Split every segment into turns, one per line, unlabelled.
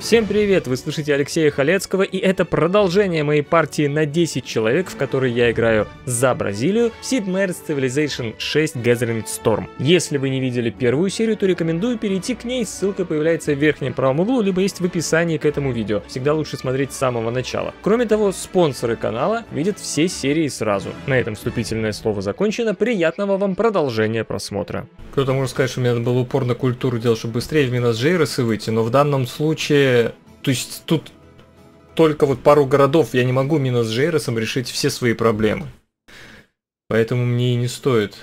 Всем привет! Вы слышите Алексея Халецкого, и это продолжение моей партии на 10 человек, в которой я играю за Бразилию в Sid Meier's Civilization 6 Gathering Storm. Если вы не видели первую серию, то рекомендую перейти к ней, ссылка появляется в верхнем правом углу, либо есть в описании к этому видео. Всегда лучше смотреть с самого начала. Кроме того, спонсоры канала видят все серии сразу. На этом вступительное слово закончено, приятного вам продолжения просмотра. Кто-то может сказать, что мне надо было упор на культуру делать, чтобы быстрее в Минас Джейросы выйти, но в данном случае... То есть тут только вот пару городов, я не могу Минас Джейросом решить все свои проблемы. Поэтому мне и не стоит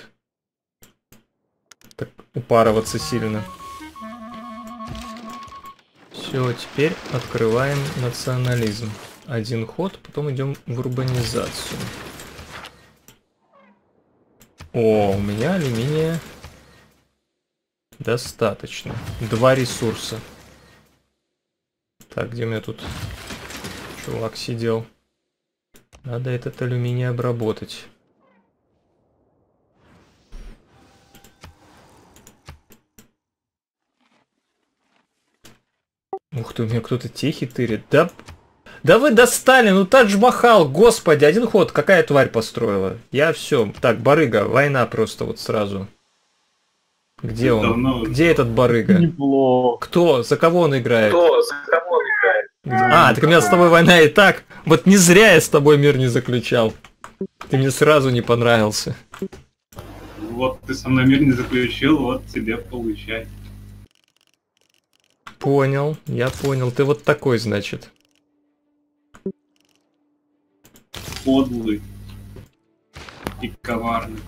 так упарываться сильно. Все, теперь открываем национализм. Один ход, потом идем в урбанизацию. О, у меня алюминия достаточно. 2 ресурса. Так, где у меня тут чувак сидел? Надо этот алюминий обработать. Ух ты, у меня кто-то техи тырит. Да вы достали, ну Тадж-Махал, господи, один ход, какая тварь построила? Я все. Так, барыга, война просто вот сразу. Где он?
Давно...
Где этот барыга?
Неплохо.
Кто? За кого он играет?
Кто? За кого он играет?
А, так у меня с тобой война и так. Вот не зря я с тобой мир не заключал. Ты мне сразу не понравился.
Вот ты со мной мир не заключил, вот тебе получай.
Понял, я понял. Ты вот такой, значит.
Подлый и коварный.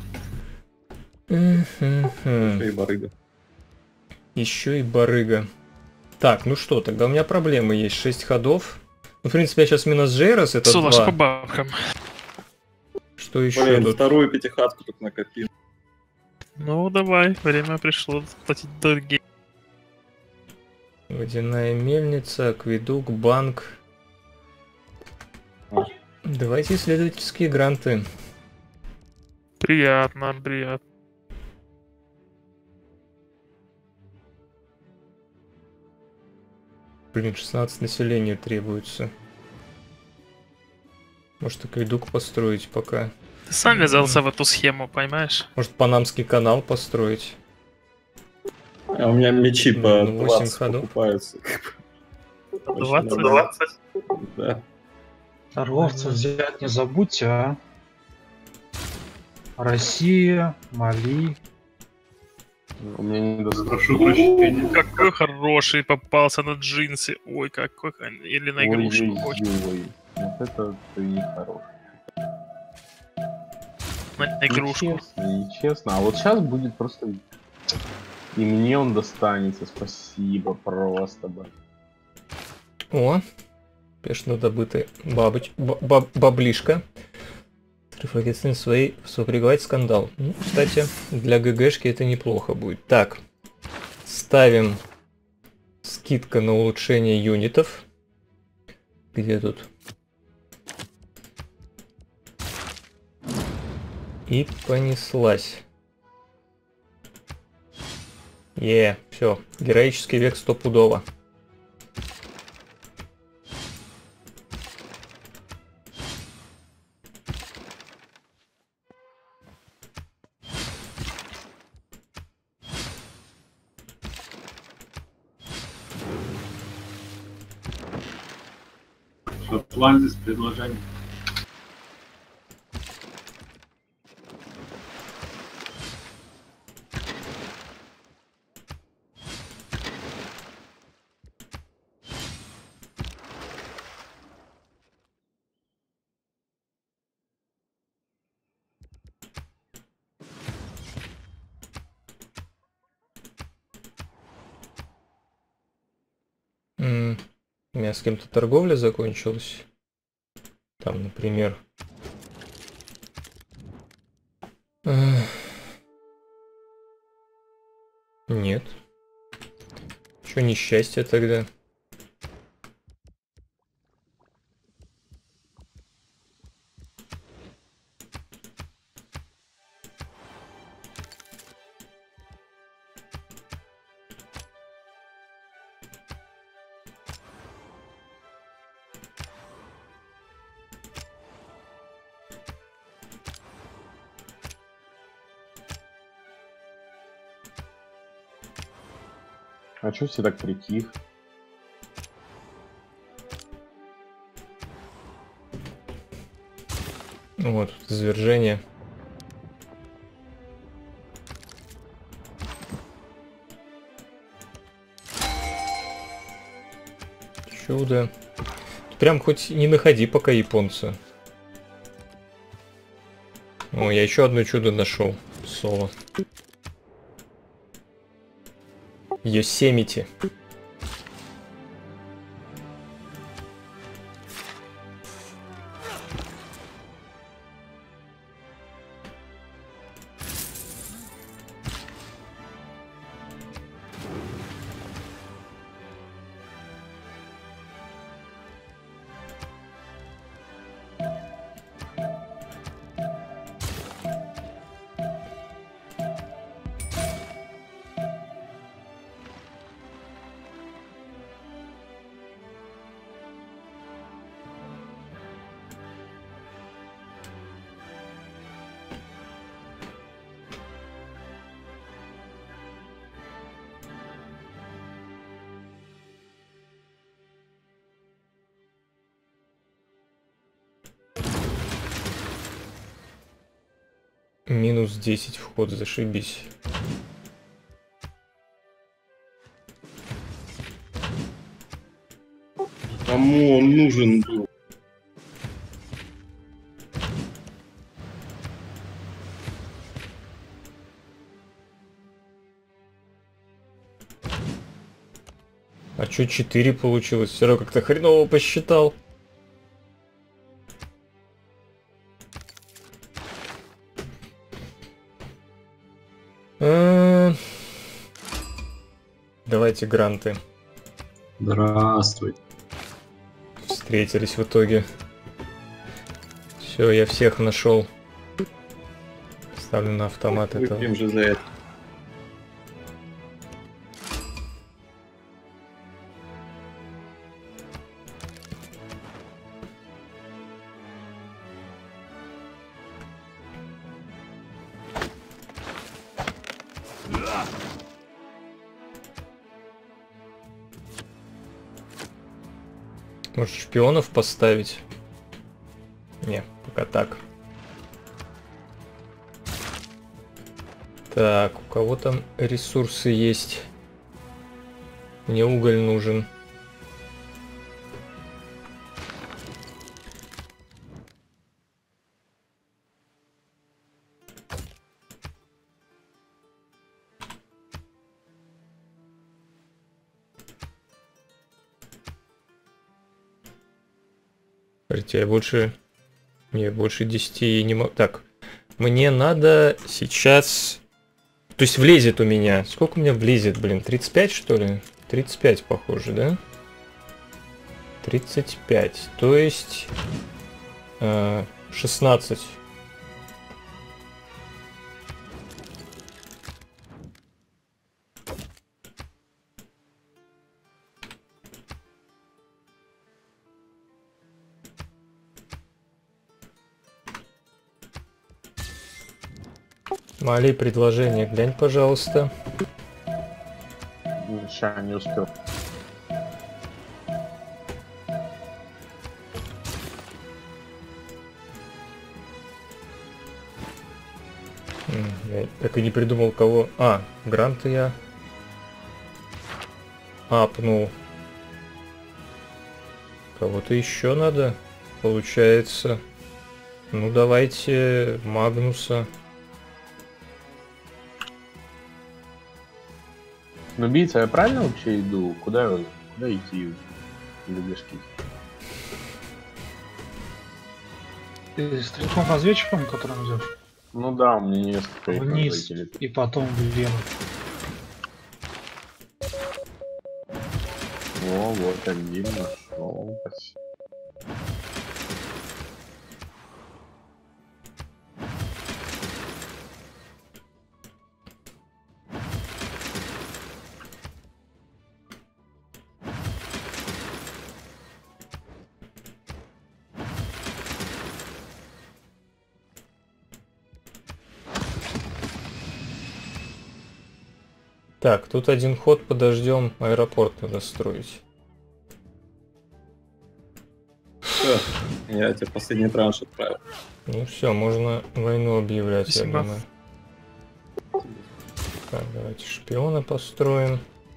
Еще
и барыга.
Еще и барыга. Так, ну что, тогда у меня проблемы есть. 6 ходов. Ну, в принципе, я сейчас Минас Джейрос, это
Солаш
2.
по бабкам.
Что еще
Блин,
тут?
вторую пятихатку тут накопил.
Ну, давай, время пришло платить долги.
Водяная мельница, акведук, банк. Давайте исследовательские гранты.
Приятно, приятно.
Блин, 16 населения требуется. Может, акведук построить пока.
Ты сам ввязался в эту схему, понимаешь?
Может, Панамский канал построить.
А у меня мечи по
Ну, 8
20
ходов.
покупаются.
20?
Да.
Торговцев взять не забудьте, а. Россия, Мали.
У меня не достаточно.
Прошу прощения.
Какой хороший попался на джинсы. Ой, какой... Или на игрушку.
Ой-ой-ой. Вот это ты нехороший.
На игрушку.
Нечестно. А вот сейчас будет просто... И мне он достанется. Спасибо. Просто, блин.
О, спешно добытый баблишка. Рефлексивно свои сопрягать скандал. Ну, кстати, для ГГшки это неплохо будет. Так, ставим скидка на улучшение юнитов. Где тут? И понеслась. Все, героический век стопудово.
Шотландец предложение.
У меня с кем-то торговля закончилась. Там, например... Нет. Что несчастье тогда?
А чё все так притих?
Вот, извержение. Чудо. Прям хоть не находи пока японца. О, я еще одно чудо нашел. Соло. Йосемити. Минус 10 вход, зашибись.
Кому он нужен был?
А чё 4 получилось? Все равно как-то хреново посчитал. Давайте гранты.
Здравствуй.
Встретились в итоге. Все, я всех нашел. Ставлю на автомат это.
Выпьем же за это.
Может, шпионов поставить? Не, пока так. Так, у кого там ресурсы есть? Мне уголь нужен. Смотрите, я больше 10 не могу. Так, мне надо сейчас... То есть влезет у меня... Сколько у меня влезет, блин? 35, что ли? 35, похоже, да? 35. То есть... 16. Мали, предложение, глянь, пожалуйста.
Ща, не успел.
Я так и не придумал, кого... А, гранты я... апнул. Кого-то еще надо, получается. Ну, давайте Магнуса.
Ну, убийца, я правильно вообще иду? Куда идти? Любишки.
Ты стрелком-разведчиком, которым идешь?
Ну да, у меня несколько их
Вниз
разводителей.
и потом влево.
О, вот один нашел. Спасибо.
Так, тут один ход подождем, аэропорт надо строить.
Всё, я тебе последний транш отправил.
Ну все, можно войну объявлять,
Спасибо.
я думаю. Так, давайте шпиона построим.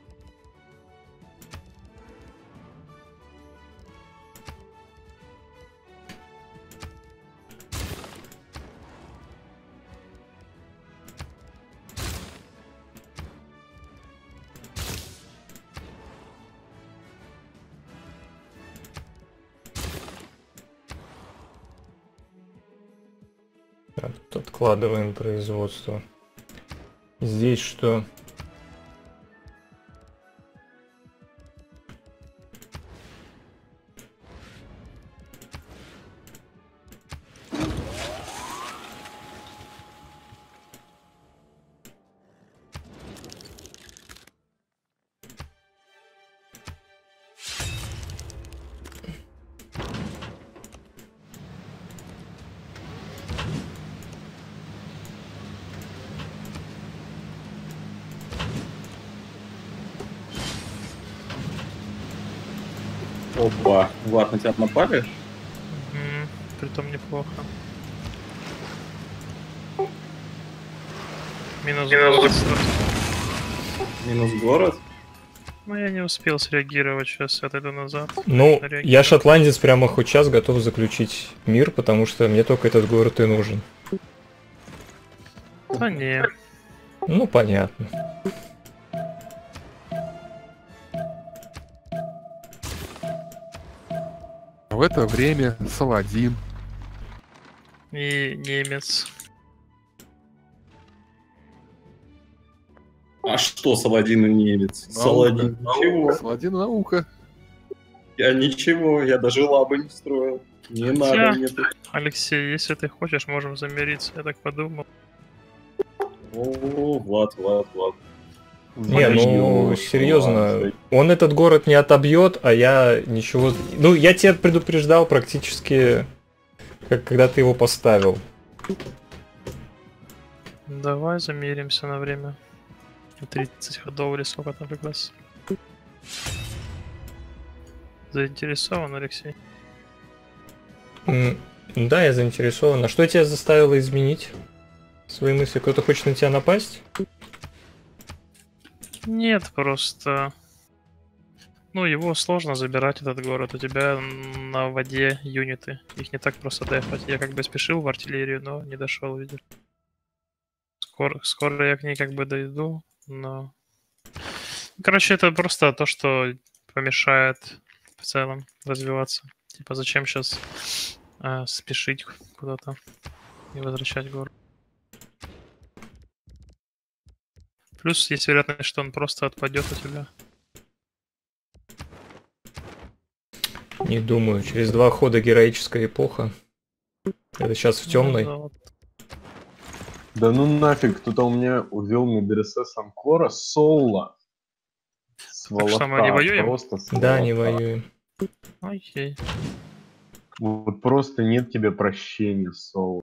Так, тут откладываем производство. Здесь что?
Опа, Влад, на тебя напали?
Притом неплохо. Минус город.
Минус город.
Ну, я не успел среагировать, сейчас отойду назад.
Ну,
Реагирую.
я шотландец прямо хоть час готов заключить мир, потому что мне только этот город и нужен.
Да не.
Ну, понятно.
В это время Саладин.
И немец.
А что Саладин и немец?
Наука.
Саладин ничего.
Саладин наука.
Я ничего, я даже лабы не строил. Не надо мне тут.
Алексей, если ты хочешь, можем замириться, я так подумал.
О, Влад.
Не, ну, серьезно, он этот город не отобьет, а я ничего... Ну, я тебя предупреждал практически, когда ты его поставил.
Давай замиримся на время. 30 ходов или сколько там как раз. Заинтересован, Алексей?
Да, я заинтересован. А что тебя заставило изменить свои мысли? Кто-то хочет на тебя напасть?
Нет, просто... Ну, его сложно забирать, этот город. У тебя на воде юниты. Их не так просто дефать. Я как бы спешил в артиллерию, но не дошел, видишь. Скоро я к ней как бы дойду, но... Короче, это просто то, что помешает в целом развиваться. Типа, зачем сейчас спешить куда-то и возвращать город. Плюс есть вероятность, что он просто отпадет у тебя.
Не думаю. Через 2 хода героическая эпоха. Это сейчас в темной.
Ну, да,
Да ну нафиг, кто-то у меня увел медресе Санкора соло.
Так что мы не воюем?
Просто
Да, не
сволота.
воюем.
окей.
Вот просто нет тебе прощения, соло.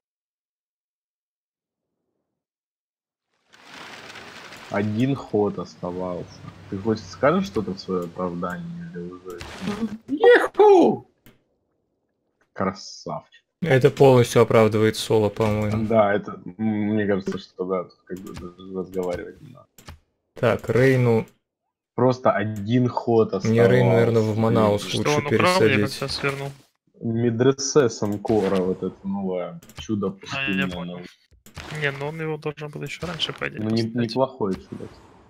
Один ход оставался. Ты хоть скажешь что-то в свое оправдание или уже?
Еху!
Красавчик.
Это полностью оправдывает соло, по-моему.
Да, это, мне кажется, что да, тут как бы даже разговаривать не надо.
Так, Рейну...
Просто один ход оставался.
Мне Рейну, наверное, в Манаус
Что
лучше
он украл, я
пересадить.
как-то свернул.
Медресе Санкора, вот это новое чудо
я
пустынное.
понял. Не, ну он его должен был еще раньше, по идее,
Ну,
поставить.
неплохое чудо.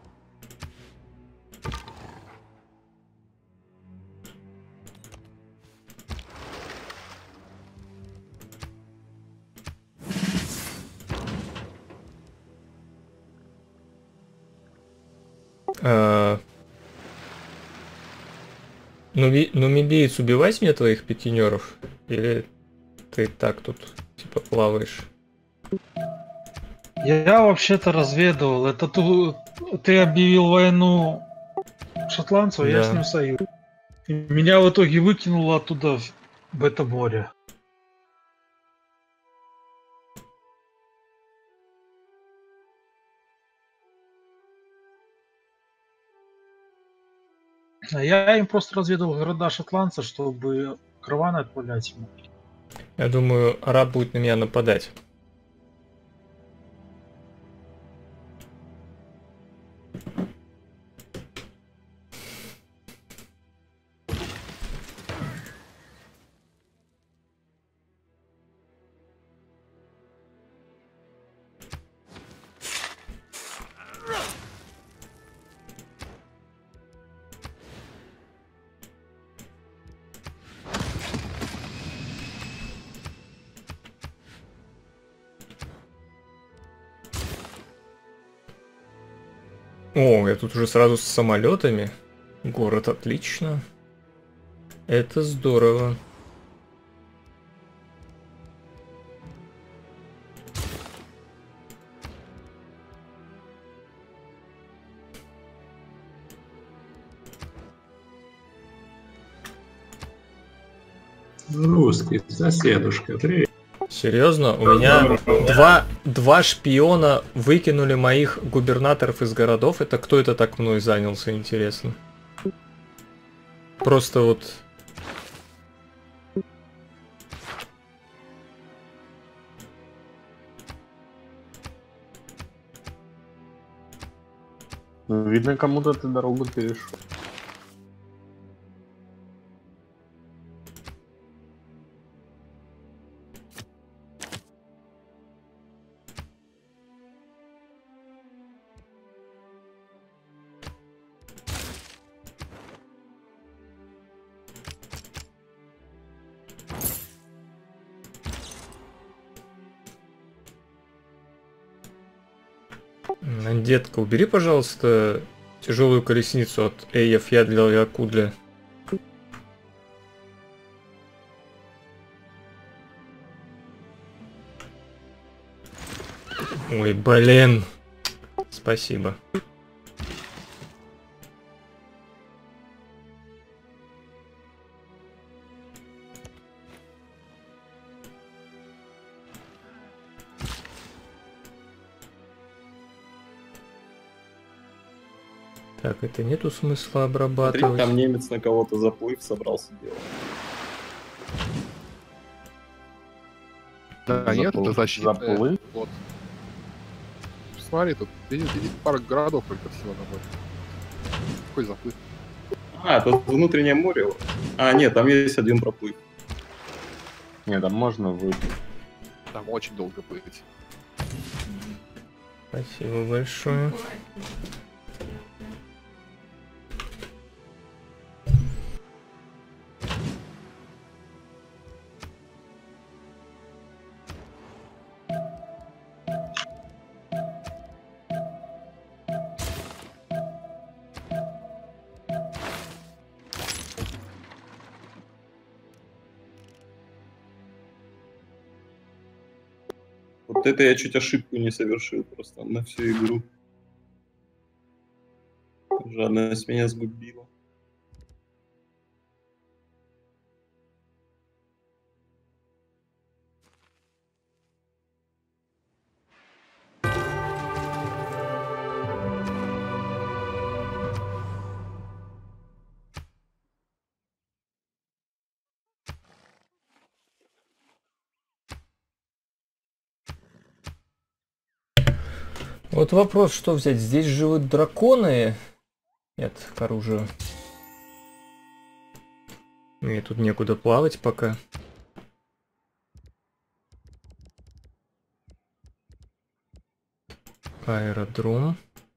Нумибиец, убивать мне твоих пикинеров? Или ты так тут, типа, плаваешь?
Я вообще-то разведывал. Это ты объявил войну шотландцу, а я
Да.
с ним союз. И меня в итоге выкинуло оттуда в это море. А я им просто разведал города шотландца, чтобы караваны отправлять ему.
Я думаю, араб будет на меня нападать. О, я тут уже сразу с самолетами. Город отлично. Это здорово.
Русский соседушка, привет.
Серьезно? У меня два шпиона выкинули моих губернаторов из городов. Это кто это так мной занялся, интересно? Просто вот...
Ну, видно, кому-то ты дорогу перешел.
Детка, убери, пожалуйста, тяжелую колесницу от Эйев Ядля Якудля. Ой, блин. Спасибо. Так, это нету смысла
Смотри,
обрабатывать.
там немец на кого-то заплыв собрался делать.
Да, нет, это защита.
Заплыв?
Вот. Смотри, тут видите, пара городов только всего на море. Какой заплыв?
А, тут внутреннее море. А, нет, там есть один проплыв.
Не, там можно выйти.
Там очень долго плыть.
Спасибо большое.
Вот это я чуть ошибку не совершил просто на всю игру. Жадность меня сгубила.
Вот вопрос, что взять? Здесь живут драконы? Нет, к оружию. Мне тут некуда плавать пока. Аэродром.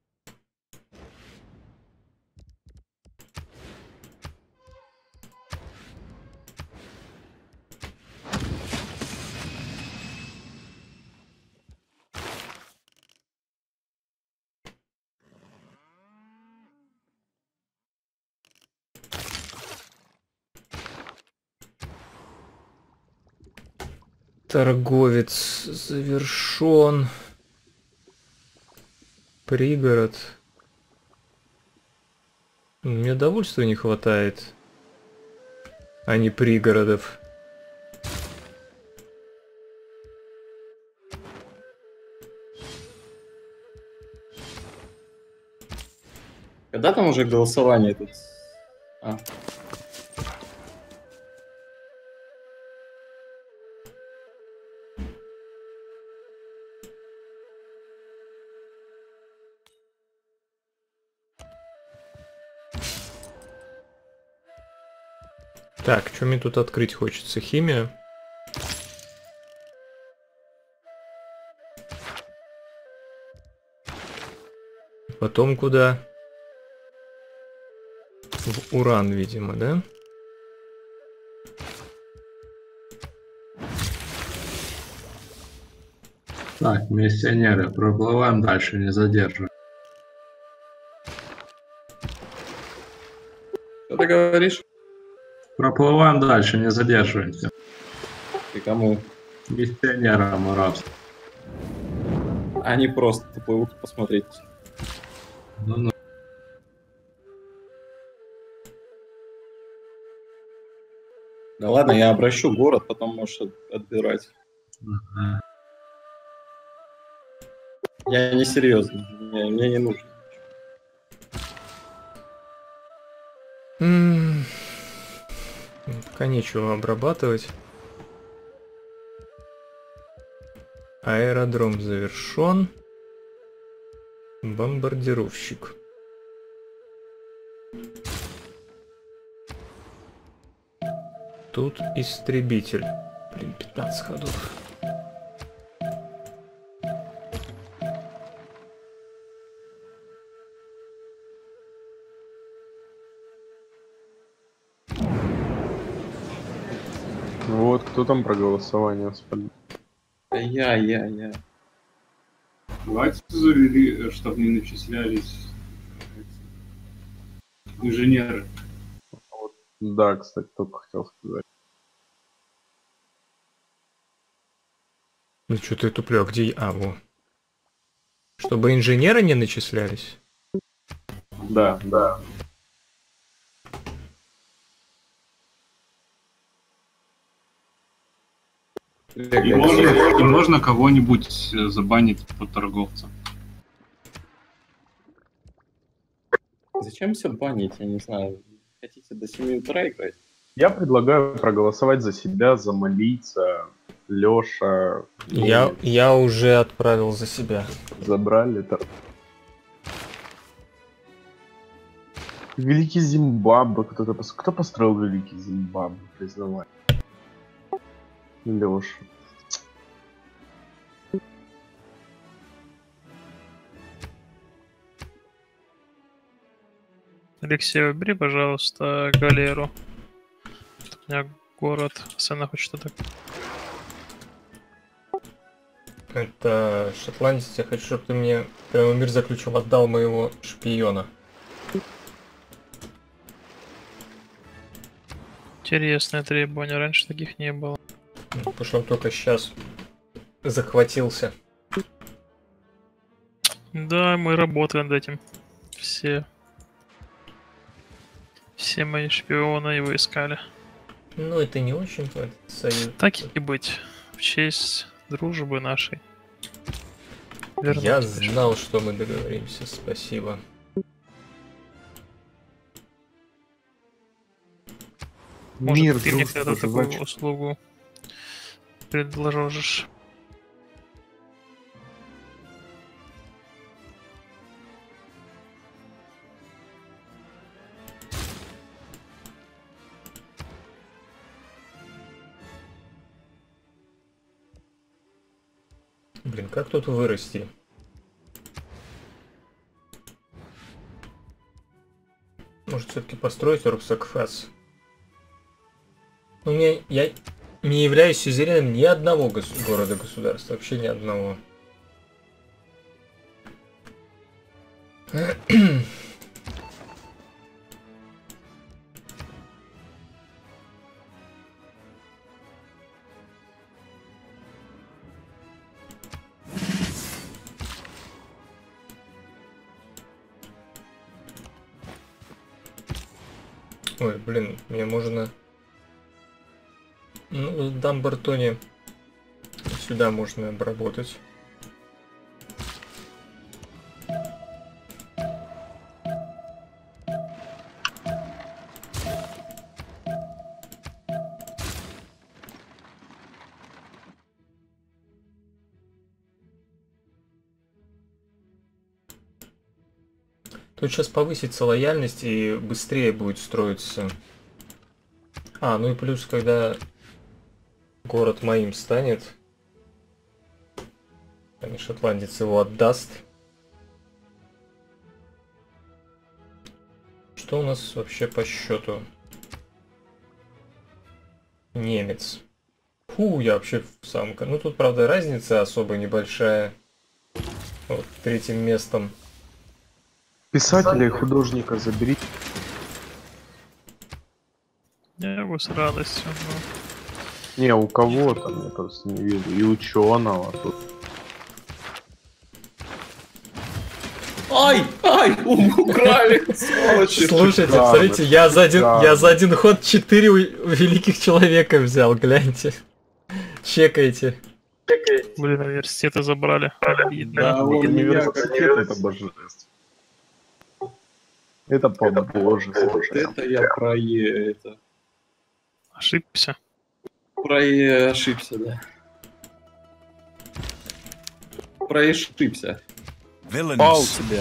Торговец завершен. Пригород. Мне довольства не хватает, а не пригородов.
Когда там уже голосование тут А.
Так, что мне тут открыть хочется? Химия. Потом куда? В уран, видимо, да?
Так, миссионеры, проплываем дальше, не задерживаем.
Что ты говоришь?
Проплываем дальше, не задерживаемся.
Ты кому?
Миссионерам арабским.
Они просто плывут посмотреть.
Ну,
Да ладно, я обращу город, потом можешь отбирать.
ага.
Я не серьезно, мне не нужно.
Пока нечего обрабатывать. Аэродром завершен. Бомбардировщик. Тут истребитель. Блин, 15 ходов.
Вот, кто там про голосование спалил?
Я.
Давайте завели, чтобы не начислялись инженеры.
Да, кстати, только хотел сказать.
Ну что ты туплю, а где я? А, во. Чтобы инженеры не начислялись?
Да.
И можно кого-нибудь забанить по торговцам.
Зачем все банить, я не знаю. Хотите до 7 утра играть?
Я предлагаю проголосовать за себя, за Молиться, Лёша.
Я уже отправил за себя.
Забрали это. Великий Зимбабве. Кто построил Великий Зимбабве, признавай? Лёша.
Алексей, убери, пожалуйста, галеру. Тут у меня город. Сцена хочет что-то.
Это шотландец, я хочу, чтобы ты мне прямо мир заключил, отдал моего шпиона.
Интересное требование, раньше таких не было.
Потому что он только сейчас захватился.
Да, мы работаем над этим. Все мои шпионы его искали.
Ну, это не очень твой союз.
Так и быть. В честь дружбы нашей. Вернуть
Я
тебя.
знал, что мы договоримся, спасибо.
Может,
Мир,
ты мне
дружба,
когда-то такую
жвачка.
услугу предложишь.
Блин, как тут вырасти? Может, все-таки построить Орксакфас? Я не являюсь сюзереном ни одного города-государства, вообще ни одного. Ой, блин, мне можно... Ну, в Дамбартоне сюда можно обработать. Тут сейчас повысится лояльность и быстрее будет строиться. А, ну и плюс, когда город моим станет, и шотландец его отдаст. Что у нас вообще по счету? Немец. Фу, я вообще в самом... Ну тут, правда, разница особо небольшая. Вот, третьим местом.
Писателя и художника заберите.
Я его с радостью.
Не, у кого там, я просто не вижу. И ученого тут.
Ай! Ай! Украли! Сволочи!
Слушайте,
шикарно,
смотрите, я за
шикарно.
один ход 4 великих человека взял, гляньте. Чекайте.
Блин, университеты забрали. Обидно.
Да, он меня
Университет это божество. Это по-божески.
Вот это я это.
Ошибся.
Ошибся, да. Проешибся.
Пал тебе.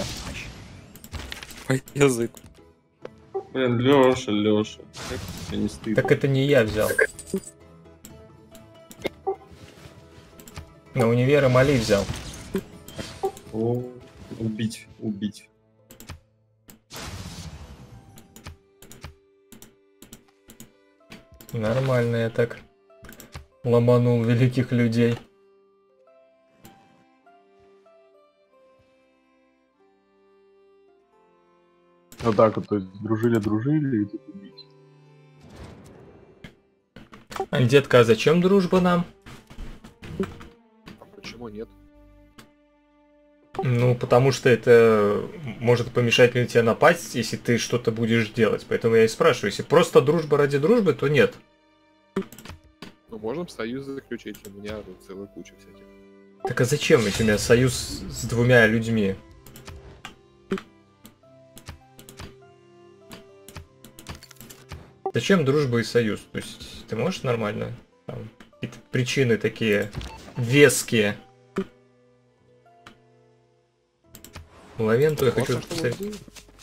Язык.
Блин, Лёша. Как тебе не стыдно?
Так это не я взял. На универа Мали взял.
О, убить.
Нормально я так ломанул великих людей.
Вот так вот, то есть дружили и тут убить.
Детка, а зачем дружба нам?
А почему нет?
Ну, потому что это может помешать мне тебе напасть, если ты что-то будешь делать. Поэтому я и спрашиваю. Если просто дружба ради дружбы, то нет.
Ну, можем союз заключить, у меня тут целая куча всяких.
Так а зачем, если у меня союз с двумя людьми? Зачем дружба и союз? То есть ты можешь нормально? Там, какие-то причины такие веские. Лавенту я хочу
Классно, что
поставить.
мы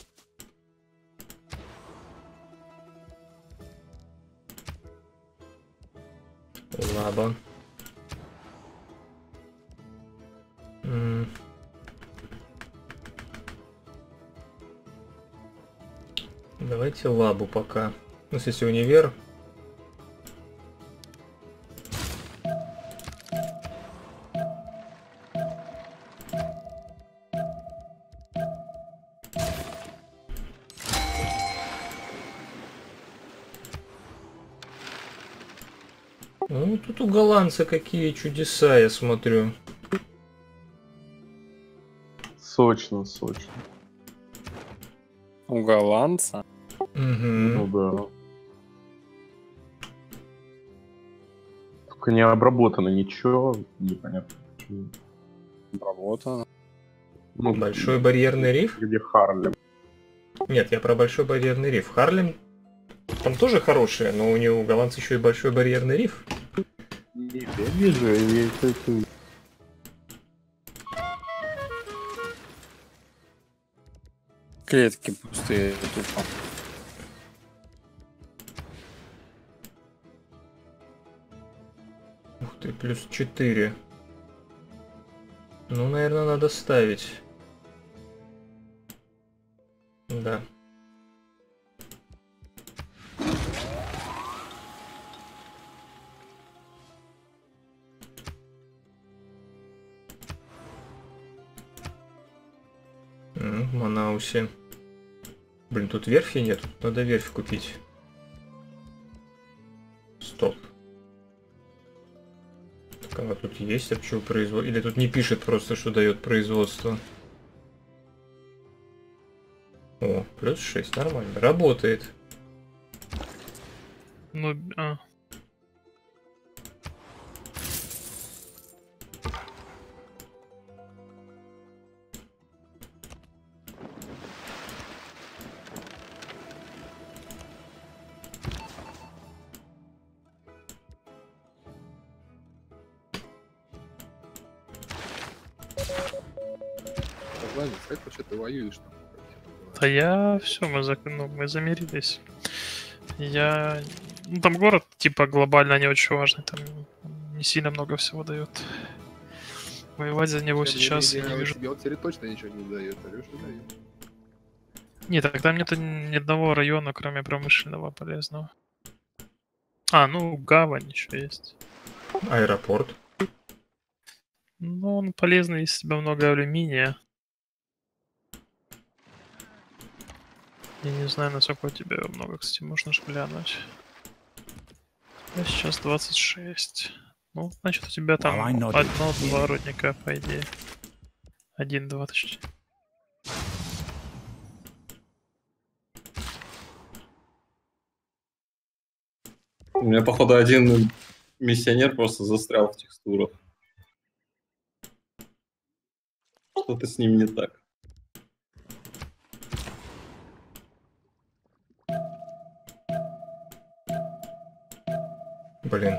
Лаба. Давайте лабу пока. Ну, если универ. Ну, тут у голландца какие чудеса, я смотрю.
Сочно.
У голландца.
Ну да. Только не обработано ничего, непонятно почему.
Работа.
Ну,
Большой барьерный риф?
где Харлем.
Нет, я про большой барьерный риф. Харлем там тоже хорошие, но у него у голландца еще и большой барьерный риф.
Нет, я вижу, я это...
Клетки пустые тупо.
Ух ты, плюс 4. Ну, наверное, надо ставить. Да. В Манаусе. Блин, тут верфи нет. Надо верфь купить. Стоп. Так она тут есть, а почему производство? Или тут не пишет просто, что дает производство? О, плюс 6, нормально. Работает.
Ну,
Согласен, как вообще ты воюешь там?
Да я... Все, мы замирились. Я... Ну, там город, типа, глобально не очень важный. Там не сильно много всего дает. Воевать за него сейчас я не вижу.
Тебе вот точно ничего не дает, Алёша дает.
Нет, так там нету ни одного района, кроме промышленного полезного. А, ну, гавань еще есть.
Аэропорт.
Ну, он полезный, если у тебя много алюминия. Я не знаю, насколько у тебя много, кстати, можно же глянуть. Я сейчас 26. Ну, значит, у тебя там одно-два рудника, по идее. 1-2, точнее.
У меня, походу, один миссионер просто застрял в текстурах. Что-то с ним не так.
Блин.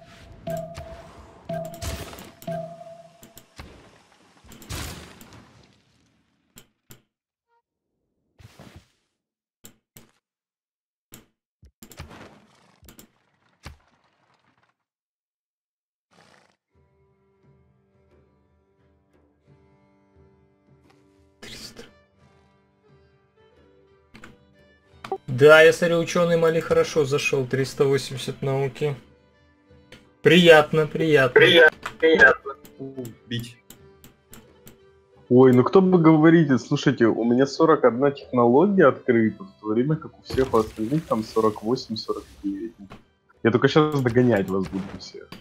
Да, я смотрю, ученый Мали хорошо зашел. 380 науки. Приятно, приятно.
Приятно. Бить.
Ой, ну кто бы говорите, слушайте, у меня 41 технология открыта, в то время как у всех остальных там 48-49. Я только сейчас догонять вас буду всех.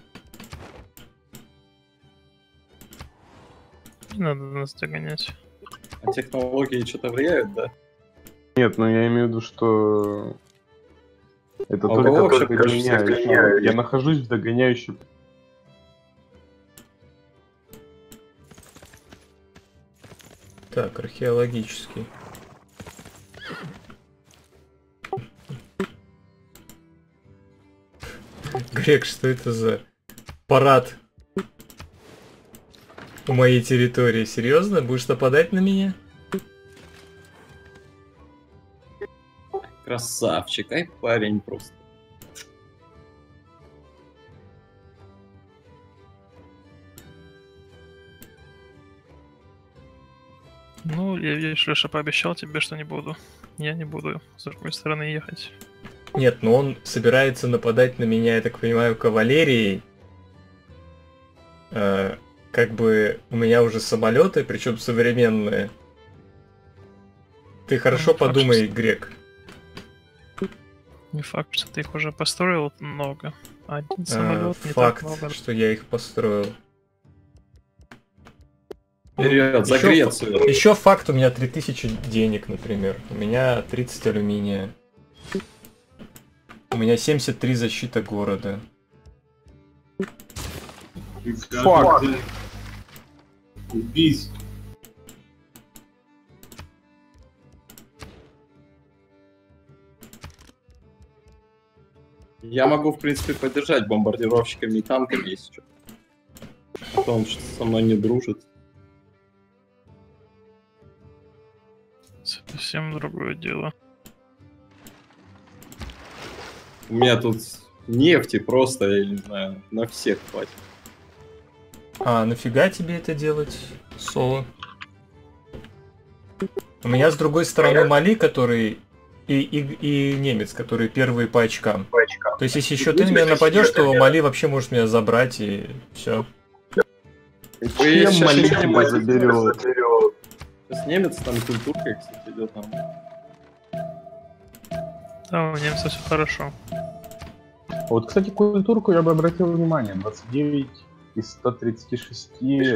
Не надо нас догонять.
А технологии что-то влияют, да?
Нет, ну я имею в виду, что это
у кого вообще
только догоняющий. Я нахожусь в догоняющей.
Так, археологический. Грек, что это за парад у моей территории? Серьезно? Будешь нападать на меня?
Красавчик, ай парень просто.
Ну, я, видишь, Леша пообещал тебе, что не буду. Я не буду с другой стороны ехать.
Нет, но он собирается нападать на меня, я так понимаю, кавалерией. Как бы у меня уже самолеты, причем современные. Ты хорошо подумай, Грек.
Не факт, что ты их уже построил много. Один самолет не
факт,
так много.
что я их построил.
Вперед, за Грецию.
Еще факт, у меня 3000 денег, например. У меня 30 алюминия. У меня 73 защита города.
Факт.
Убийство.
Я могу, в принципе, поддержать бомбардировщиками и танками, если что. А то он что-то со мной не дружит.
Совсем другое дело.
У меня тут нефти просто, я не знаю, на всех хватит.
А нафига тебе это делать, Соло? У меня с другой стороны Мали, который и немец, которые первые по очкам. То есть если еще ты на меня нападешь, то Мали вообще может меня забрать и все.
Чем Мали тебя заберет?
Сейчас немец там культуркой, кстати, идет там.
Да, у немцев все хорошо.
Вот, кстати, культурку я бы обратил внимание. 29 из 136.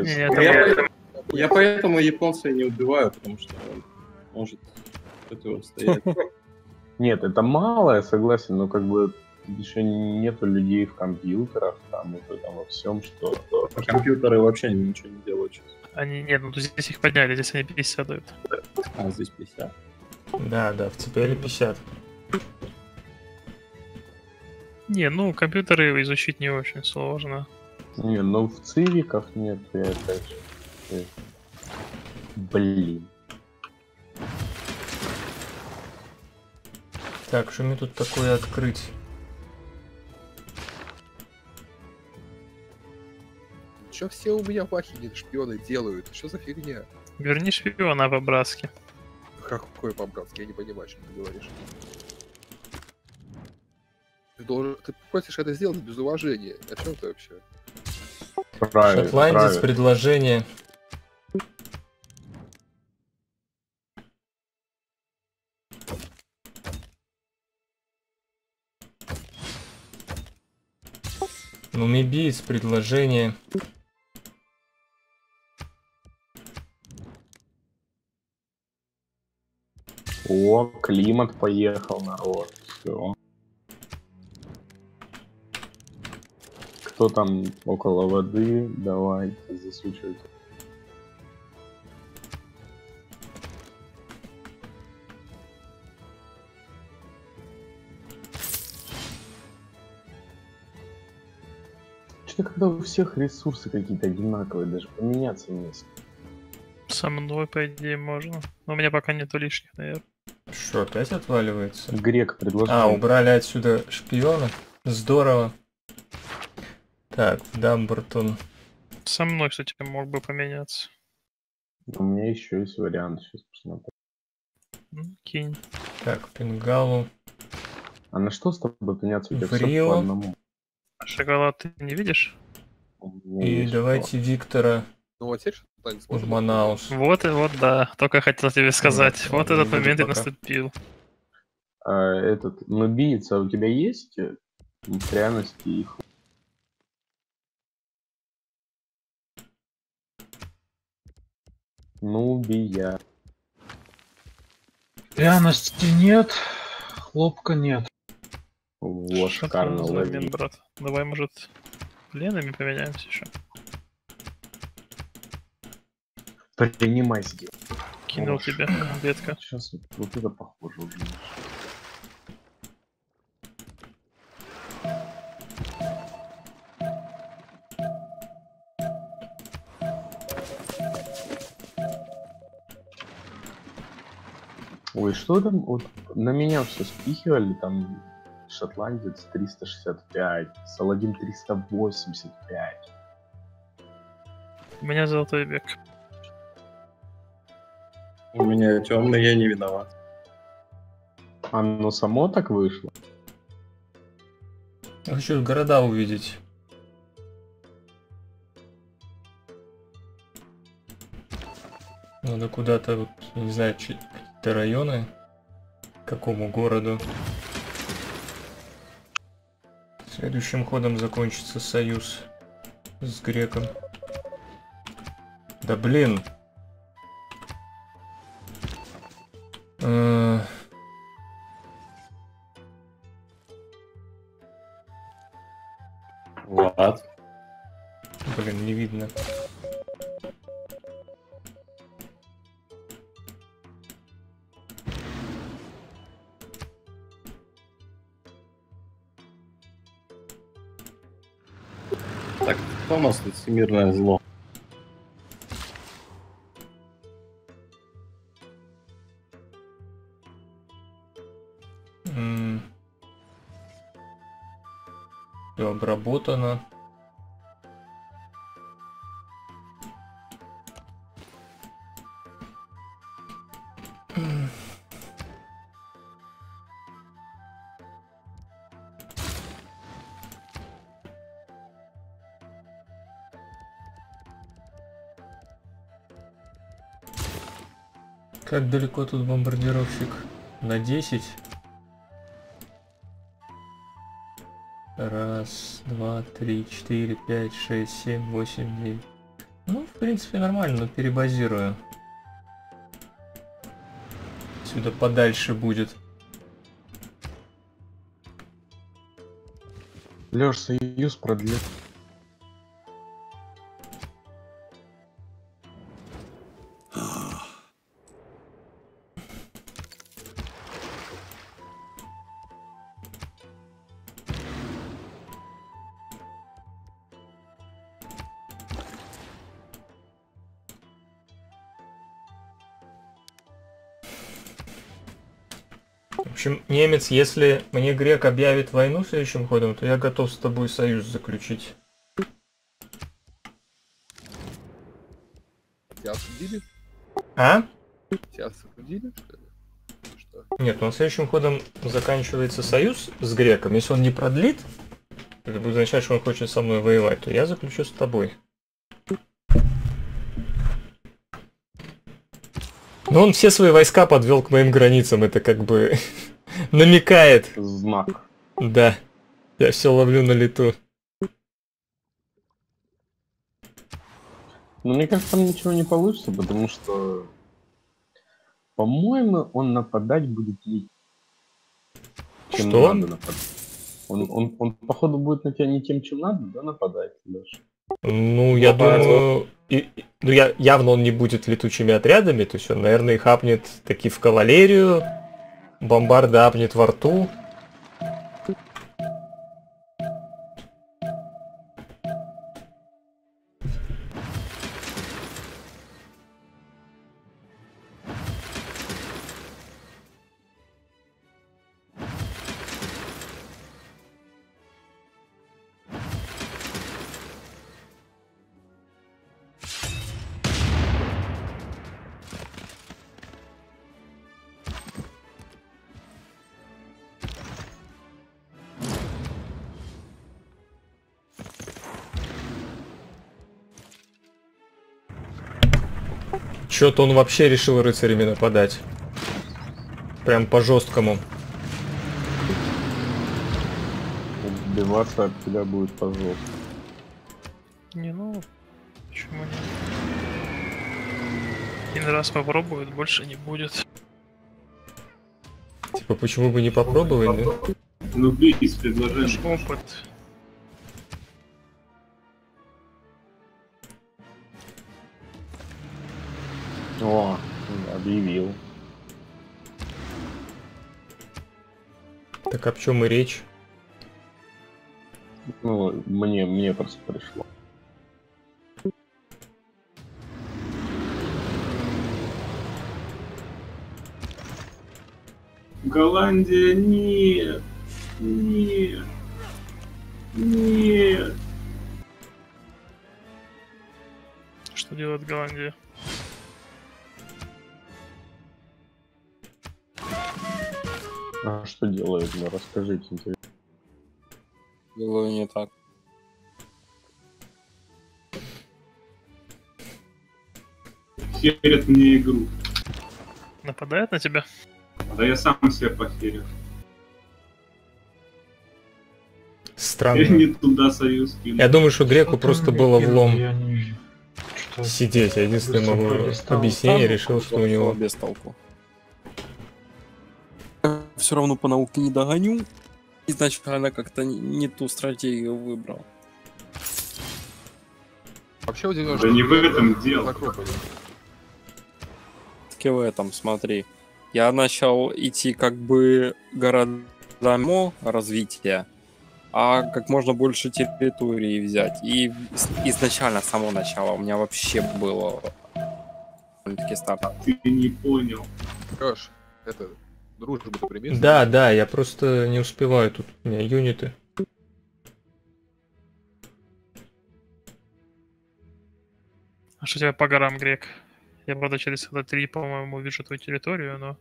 Я поэтому японца и не убиваю, потому что он может противостоять.
Нет, это мало, я согласен, но как бы еще нету людей в компьютерах, там, и там во всем, что...
Компьютеры вообще ничего не делают сейчас.
Они, нет, ну здесь их подняли, здесь они 50 дают.
А, здесь 50.
Да, в CPL 50.
Не, ну компьютеры изучить не очень сложно.
Не, ну в цивиках нет, я опять же... Блин.
Так, что мне тут такое открыть?
Чё все у меня вахи шпионы делают? Что за фигня?
Верни шпиона по-братски.
Какой по-братски? Я не понимаю, что ты говоришь. Ты просишь это сделать без уважения. О чем ты вообще?
Правильно,
Шотландец,
правильно.
предложение. Нумибиец, предложение.
О, климат поехал, народ. Все. Кто там около воды? Давайте, засучивайте. Что-то когда у всех ресурсы какие-то одинаковые, даже поменяться вместе.
Со мной, по идее, можно. Но у меня пока нету лишних, наверное.
Что, опять отваливается?
Грек предложил.
А, убрали отсюда шпиона. Здорово. Так, Дамбертон.
Со мной, кстати, мог бы поменяться.
У меня еще есть вариант, сейчас посмотрю.
Кинь.
Так, Пингалу.
А на что с тобой поменяться? У тебя
В
все
Рио.
по одному.
Шоколад ты не видишь?
У меня
И
есть
давайте Виктора
Ну вот теперь что-то не
в
сможем.
Манаус.
Вот и вот, да. Только хотел тебе сказать.
Нет,
Вот
ладно,
этот
не буду
момент и
пока.
наступил.
Этот нубиец, а у тебя есть в реальности их? Нубия.
Пряности нет, хлопка нет.
Вот,
Что
шикарно,
там за
лови.
обмен, брат? Давай, может, пленами поменяемся еще.
Принимай себе.
Кинул
О,
тебе, детка.
Сейчас вот это похоже уже. Ой, что там? Вот на меня все спихивали, там шотландец 365, Саладин 385.
У меня золотой век.
У меня темный, я не виноват.
Оно само так вышло?
Я хочу города увидеть. Надо куда-то, вот, я не знаю, какие-то районы. К какому городу. Следующим ходом закончится союз с греком. Да блин.
Влад.
Блин, не видно.
Так, кто у нас тут всемирное зло?
Все обработано. Как далеко тут бомбардировщик? На 10? Раз, два, три, 4, 5, 6, 7, 8, 9. Ну, в принципе, нормально, но перебазирую. Сюда подальше будет.
Лёш, союз продлил.
В общем, немец, если мне грек объявит войну следующим ходом, то я готов с тобой союз заключить.
Тебя осудили?
А?
Тебя осудили, что ли? Что?
Нет, ну следующим ходом заканчивается союз с греком. Если он не продлит, это будет означать, что он хочет со мной воевать, то я заключу с тобой. Но он все свои войска подвел к моим границам, это как бы намекает.
Знак.
Да, я все ловлю на лету.
Ну, мне кажется, там ничего не получится, потому что, по-моему, он нападать будет не... чем
Что?
надо нападать. Он, походу, будет на тебя не тем, чем надо, да, нападать, Леша?
Ну, я думаю... явно он не будет летучими отрядами, то есть он, наверное, их апнет таки в кавалерию, бомбарды апнет во рту. Чё-то он вообще решил рыцарями нападать. Прям по жесткому.
Убиваться от тебя будет пожалуйста.
Не, ну, почему нет? Один раз попробует, больше не будет.
Типа, почему бы не попробовать, да?
Ну, бейся, предложение.
Опыт.
О, объявил.
Так о чем и речь?
Ну, мне просто пришло.
Голландия, нет. Нет. Нет.
Что делает Голландия?
А что делает? Ну, расскажите.
Делаю не так.
Херят мне игру.
Нападает на тебя?
Да я сам себя похерил. Я
Странно.
не туда союз кинул.
Я думаю, что греку
Что
просто
там
было
реагировал,
влом
я не вижу. Что?
сидеть. Я единственное
Быстро
могу
пролистал.
объяснение
Там
решил, что у
всё
него...
без толку. Все равно по науке не догоню. Изначально как-то не ту стратегию выбрал.
Вообще удивлен,
Да не в этом дело.
Закрой, пойдем.
В этом, смотри. Я начал идти как бы городами развития, а как можно больше территории взять. И изначально, с самого начала, у меня вообще было таки старт.
Ты не понял.
Лёш, это, дружбу-то прими.
Да, я просто не успеваю тут. У меня юниты.
А что у тебя по горам, Грек? Я, правда, через хода 3, по-моему, вижу твою территорию, но...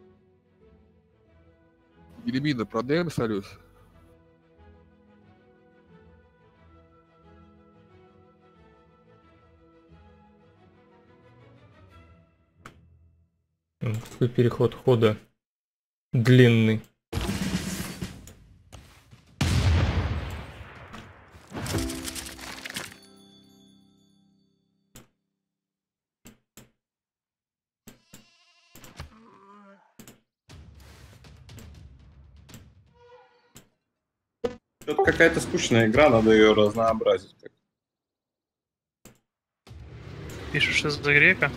Еремина, продаем союз?
Какой переход хода длинный.
Это какая-то скучная игра, надо ее разнообразить.
Пишешь из-за Грека?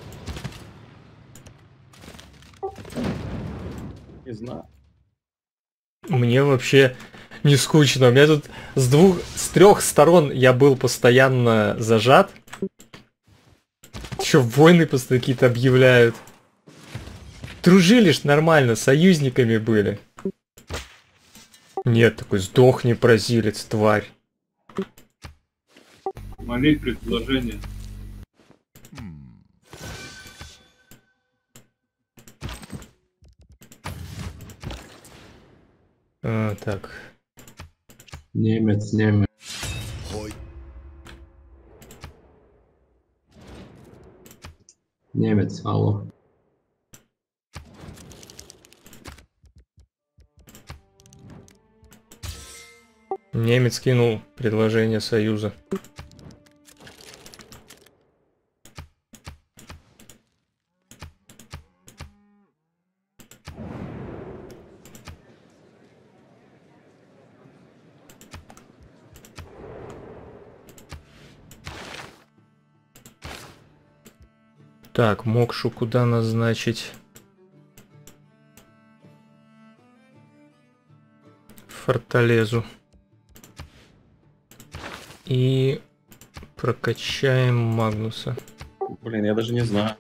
Не знаю.
Мне вообще не скучно. У меня тут с трех сторон я был постоянно зажат. Еще войны просто какие-то объявляют. дружили ж нормально, союзниками были. Нет, такой сдохни, бразилец, тварь.
Моли предложение.
Так.
Немец, немец. Немец, алло.
Немец кинул предложение союза. Так, Мокшу куда назначить? Форталезу. И прокачаем Магнуса.
Блин, я даже не знаю.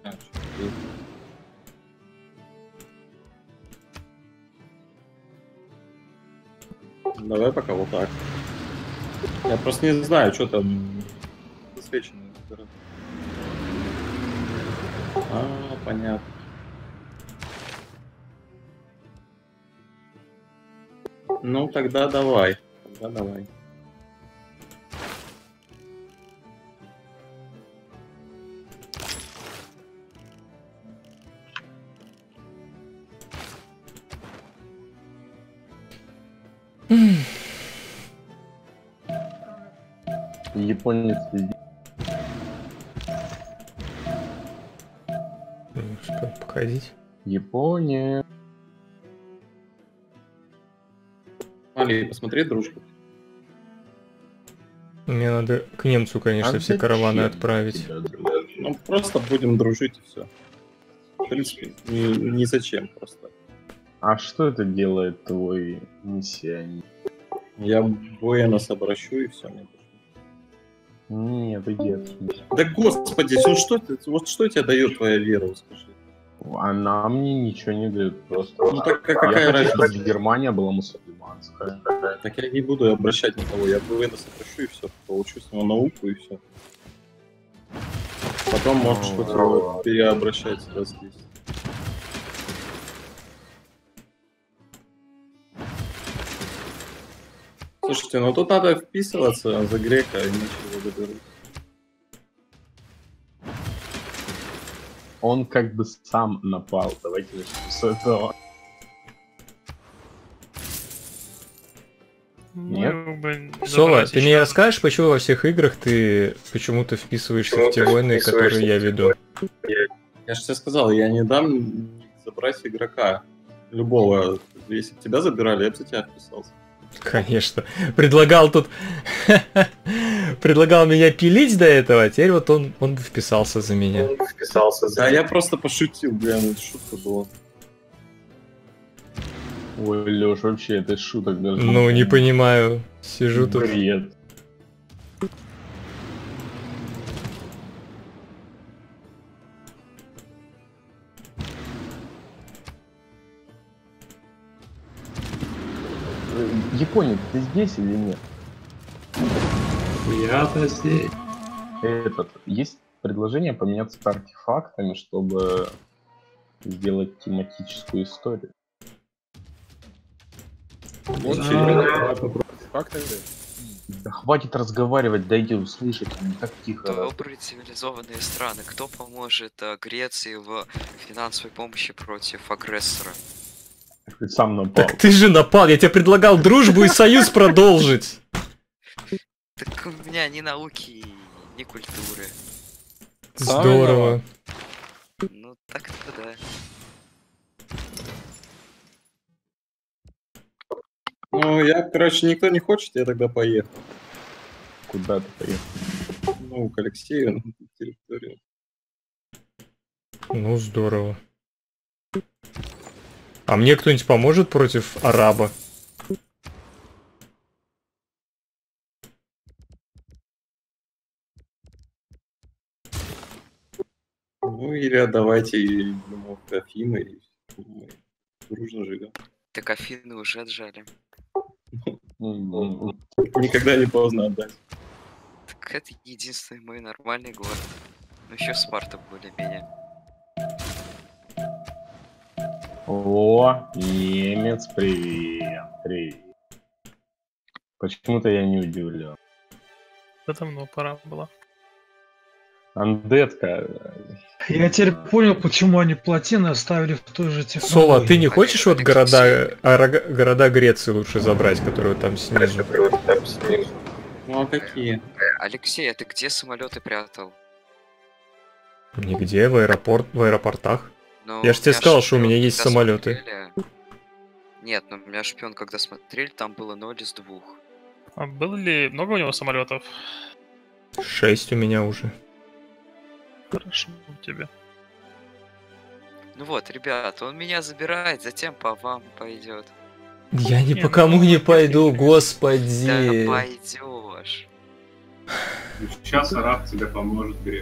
Давай пока вот так. Я просто не знаю, что там засвечено. Понятно. Ну, тогда давай. Тогда давай.
Японец везде.
Что, походить?
Япония.
Али, посмотри, дружку.
Мне надо к немцу, конечно,
А
все караваны
зачем
отправить.
тебя дружить?
Ну, просто будем дружить и все. В принципе, ни зачем просто.
А что это делает твой миссионер?
Я Буэнос обращу и все.
Нет, иди отсюда.
Да господи, ну что ты, вот что тебе дает твоя вера, вот скажи?
Она мне ничего не дает, просто...
Ну так какая
я хочу,
разница?
чтобы Германия была мусульманская.
Так я не буду обращать никого, я Буэнос обращу и все, получу с него науку и все. Потом можешь хоть его переобращать раз здесь. Слушайте, ну тут надо вписываться за грека, иначе его заберут.
Он как бы сам напал. Давайте начнем с этого. Нет?
Соло, ты мне расскажешь, почему во всех играх ты почему-то вписываешься в те войны, которые я веду?
Я же тебе сказал, я не дам забрать игрока. Любого. Если бы тебя забирали, я бы за тебя вписался.
Конечно. Предлагал тут... Предлагал меня пилить до этого, а теперь вот он вписался за меня.
Да, я просто пошутил, блин, это шутка была.
Ой, Лёш, вообще, это шуток даже.
Ну, не понимаю. Сижу тут...
Бред. Японец, ты здесь или нет?
Я-то здесь.
Есть предложение поменяться артефактами, чтобы сделать тематическую историю. Да хватит разговаривать, дайте услышать, не так тихо.
Добрые цивилизованные страны, кто поможет Греции в финансовой помощи против агрессора?
Ты сам напал.
Так ты же напал, я тебе предлагал дружбу и союз продолжить.
Так у меня ни науки, ни культуры.
Здорово.
Ну так-то да.
Ну, короче, никто не хочет, я тогда поехал.
Куда ты поехал?
Ну, к Алексею на территорию.
Ну, здорово. А мне кто-нибудь поможет против араба?
Ну, или давайте ему Трофима. мы дружно живем.
Так Афины уже отжали.
Никогда не поздно отдать.
Так это единственный мой нормальный город. Ну еще Спарта более-менее.
О, немец, привет, привет. Почему-то я не удивлен.
Да давно пора было.
Андетка.
Я теперь понял, почему они плотины оставили в той же технологии.
Соло, ты не хочешь вот города Греции лучше забрать, которые там снизу?
Ну а какие?
Алексей, а ты где самолеты прятал?
Нигде, в аэропортах.
Ну,
Я же тебе сказал, что у меня есть самолеты.
Нет, ну у меня шпион, когда смотрели, там было 0 из 2.
А было ли много у него самолетов?
6 у меня уже.
Хорошо у тебя.
Ну вот, ребят, он меня забирает, затем по вам пойдет.
Я ни по кому не пойду, господи.
Да пойдешь.
Сейчас араб тебе поможет, грек.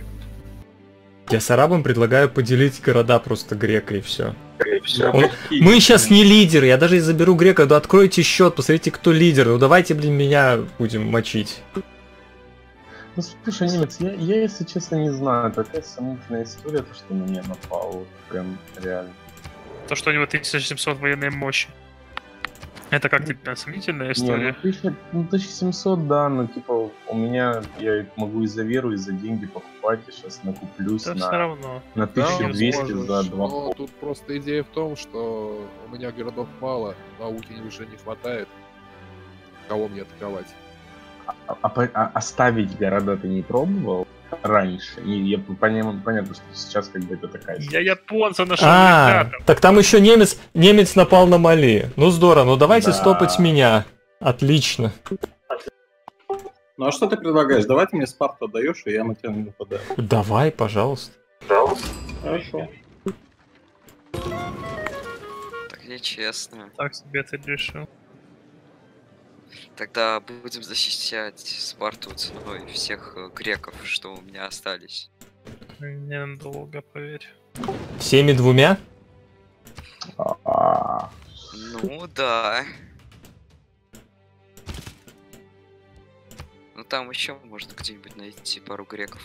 Я с арабом предлагаю поделить города просто грека и все.
Мы
Мы сейчас не лидеры, я даже и заберу грека, да откройте счет, посмотрите, кто лидер. Ну давайте, блин, меня будем мочить.
Ну слушай, немец, я если честно не знаю, такая сомнительная история, то что на меня напал, вот прям реально.
То, что у него 1700 военной мощи. Это как тебе сомнительная история?
Не, ну 1700, да, но типа у меня, я могу и за веру, и за деньги покупать, я сейчас накуплюсь
Да все равно.
на 1200
возможно,
за 2
но тут просто идея в том, что у меня городов мало, науки уже не хватает. Кого мне атаковать?
Оставить города ты не пробовал раньше? Понятно, что сейчас как бы это такая...
Я японца нашел, ребята.
Так там еще немец напал на Мали. Ну здорово, ну давайте стопать меня. Отлично.
Ну а что ты предлагаешь? Давай ты мне Спарту отдаешь, и я на тебя не нападаю.
Давай, пожалуйста.
Хорошо.
Так нечестно.
Так себе ты решил.
Тогда будем защищать Спарту ценой всех греков, что у меня остались.
Недолго, поверь.
Всеми двумя?
Ну да. Ну там еще можно где-нибудь найти пару греков.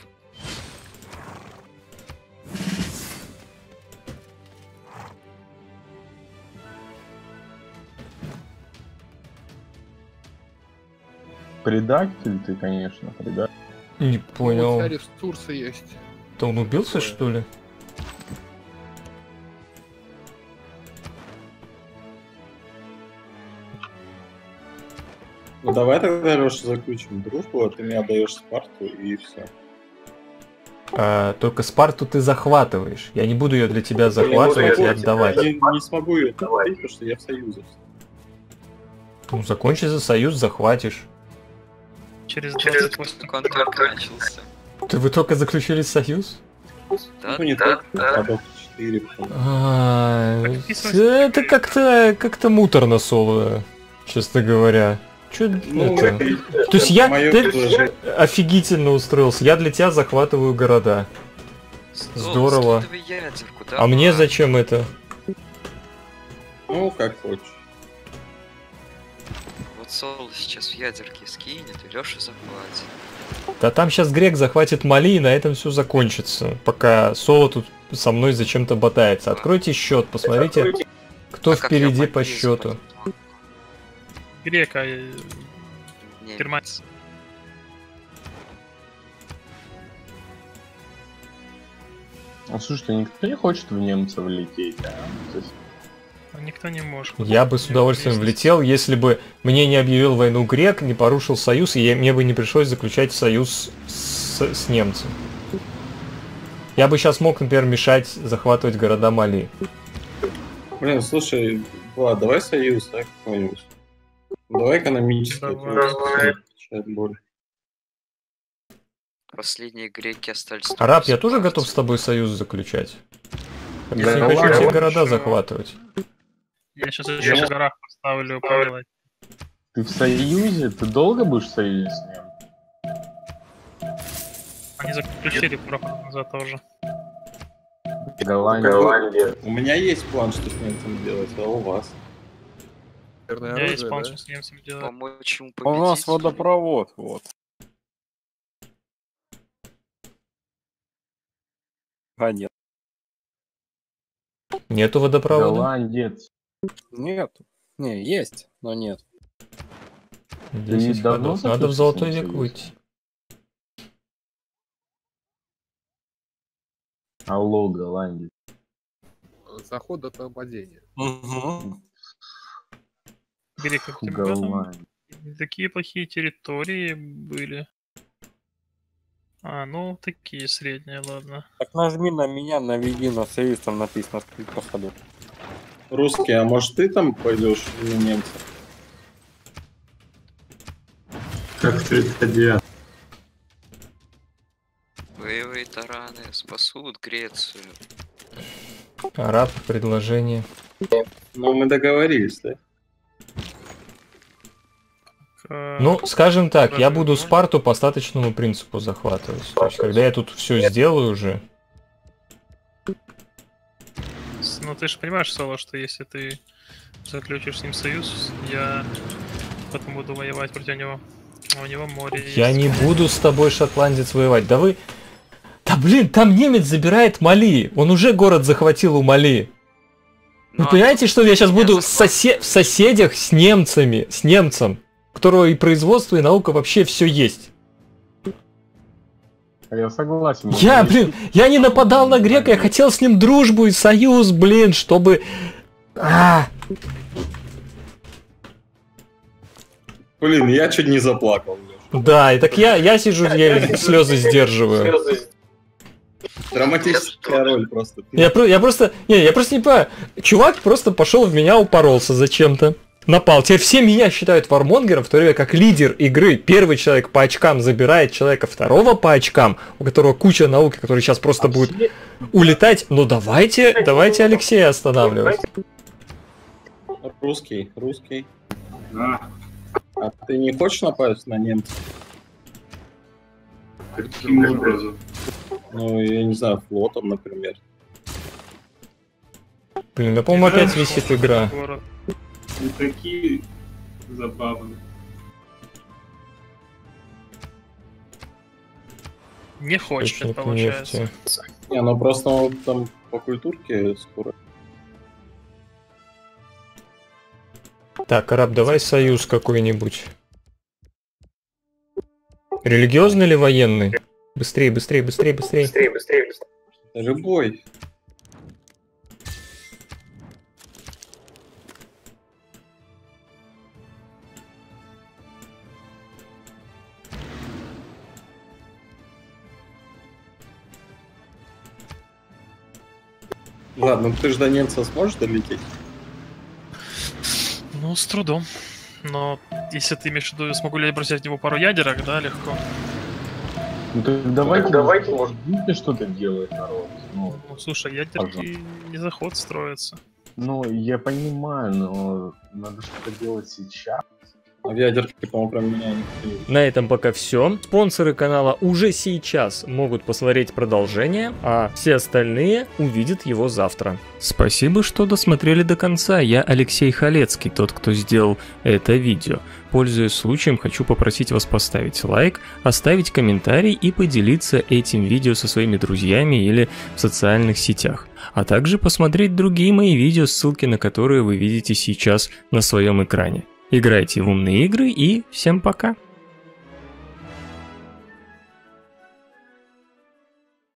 Предатель ты, конечно, предатель.
Не
Вот
понял.
ресурсы есть.
То он убился, что ли?
Ну давай тогда, Леша, заключим дружбу, а ты мне отдаешь Спарту и все.
Только Спарту ты захватываешь. Я не буду ее для тебя захватывать и отдавать.
Я не смогу ее отдавать, потому что я в союзе.
Ну, закончится союз, захватишь.
Через 28
Он только начался.
Вы только заключили союз?
Да,
Ну не так, а до 4.
Это как-то муторно, Соло, честно говоря. Чё это? То есть ты офигительно устроился. Я для тебя захватываю города. Здорово. А мне зачем это?
Ну, как хочешь.
Вот Соло сейчас в ядерке скинет, и Леша захватит.
Да там сейчас грек захватит Мали, и на этом все закончится. Пока Соло тут со мной зачем-то ботается. Откройте счет, посмотрите, кто впереди по счету.
Грека, германец.
Слушайте, никто не хочет в немцев лететь, а?
Никто не может.
Я бы с удовольствием влетел, если бы мне не объявил войну грек, не порушил союз, и мне бы не пришлось заключать союз с немцем. Я бы сейчас мог, например, мешать захватывать города Мали.
Блин, слушай, Влад, давай союз, да, какой-нибудь? Давай экономический.
Давай.
Последние греки остались...
Араб, я тоже готов с тобой союз заключать. Если не хочу тебе города захватывать.
Я сейчас еще в горах поставлю помиловать.
Ты в союзе? Ты долго будешь в союзе с ним?
Они заключили пару назад тоже.
Голландия.
У меня есть план, что с немцами делать, а у вас?
У меня есть план, что с немцами делать.
Помочь ему
У нас
победить.
водопровод, вот. А нет.
Нету водопровода?
Голландец.
Нет. Не, есть, но нет.
10
давно
ходов. Надо в золотой
заключился
век выйти.
Алло, голландец.
Заход до нападения.
Угу.
Бери как
Фу,
тебя там.
голландец.
Не такие плохие территории были. А, ну, такие средние, ладно.
Так нажми на меня, наведи на союз, там написано открыть по ходу.
Русский, а может ты там пойдешь на немцев?
Как в 39.
Боевые тараны спасут Грецию.
Араб, предложение.
Ну, мы договорились, да?
Ну, скажем так, я буду Спарту по статочному принципу захватывать. То есть, когда я тут все сделаю уже...
Ну, ты же понимаешь, Соло, что если ты заключишь с ним союз, я потом буду воевать против него. А у него море есть.
Я не буду с тобой, шотландец, воевать. Да вы... Да блин, там немец забирает Мали. Он уже город захватил у Мали. Вы понимаете, что я сейчас буду в соседях с немцами, с немцем, у которого и производство, и наука вообще все есть.
Я согласен.
Я не нападал на грека, я хотел с ним дружбу и союз, блин, чтобы...
Блин, я чуть не заплакал. Леша.
Да, и так я сижу, я слезы сдерживаю.
Драматическая роль просто.
Я просто не понимаю. Чувак просто пошел в меня, упоролся зачем-то. Напал. Теперь все меня считают вармонгером, в то время как лидер игры, первый человек по очкам забирает человека второго по очкам, у которого куча науки, который сейчас просто будет улетать. Ну давайте Алексея останавливать.
Русский.
Да.
А ты не хочешь напасть на немцев?
Каким образом?
Ну, я не знаю, флотом, например.
Блин, да, по-моему, опять висит игра.
Не такие забавные.
Не хочет,
Источник
получается.
нефти.
Не, ну просто он там по культурке скоро.
Так, араб, давай союз какой-нибудь. Религиозный или военный? Быстрее.
Любой. Ладно, ты же до немца сможешь долететь?
Ну, с трудом. Но если ты имеешь в виду, смогу ли я бросить в него пару ядерок, да, легко.
Ну так давайте, может, будете что-то делать, народ.
Ну, слушай, ядерки не заход строится.
Ну, я понимаю, но надо что-то делать сейчас.
А в ядерке, по-моему, кроме меня не.
На этом пока все. Спонсоры канала уже сейчас могут посмотреть продолжение, а все остальные увидят его завтра. Спасибо, что досмотрели до конца. Я Алексей Халецкий, тот, кто сделал это видео. Пользуясь случаем, хочу попросить вас поставить лайк, оставить комментарий и поделиться этим видео со своими друзьями или в социальных сетях. А также посмотреть другие мои видео, ссылки на которые вы видите сейчас на своем экране. Играйте в умные игры и всем пока!